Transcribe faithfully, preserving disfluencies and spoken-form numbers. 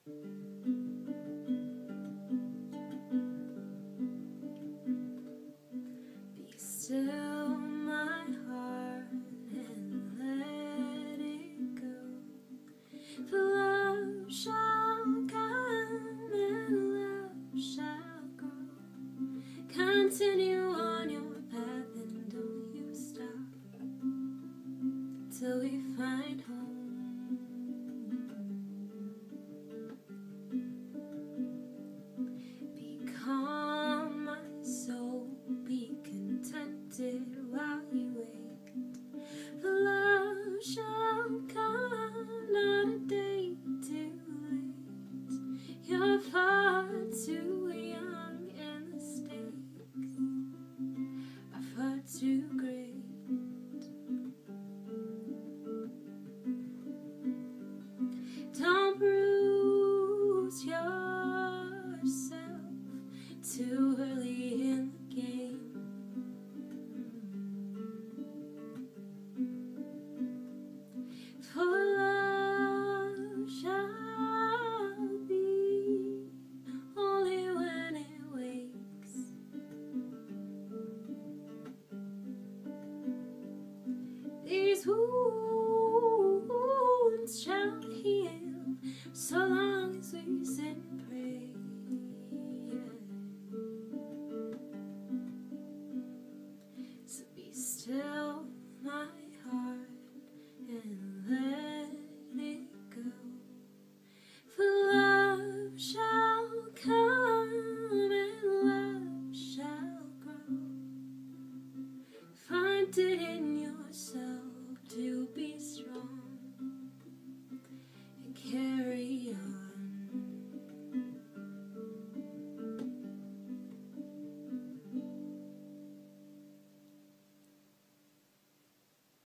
Be still, my heart, and let it go. For love shall come and love shall grow. Continue on your path and don't you stop till we find home. Be calm, my soul, be contented while you wait. For love shall come, not a day too late. You're far too young and the stakes are far too great. Don't bruise yourself too early in the game. For love shall be only when it wakes. These wounds shall heal so long